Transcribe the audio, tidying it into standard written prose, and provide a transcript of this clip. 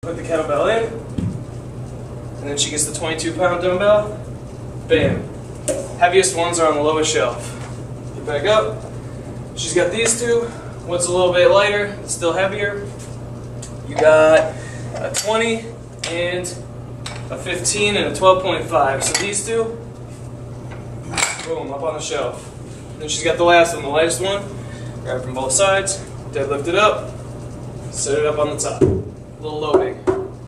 Put the kettlebell in, and then she gets the 22-pound dumbbell. Bam. Heaviest ones are on the lowest shelf. Get back up. She's got these two. One's a little bit lighter, it's still heavier. You got a 20 and a 15 and a 12.5. So these two, boom, up on the shelf. Then she's got the last one, the lightest one. Grab from both sides, deadlift it up, set it up on the top. A little loading.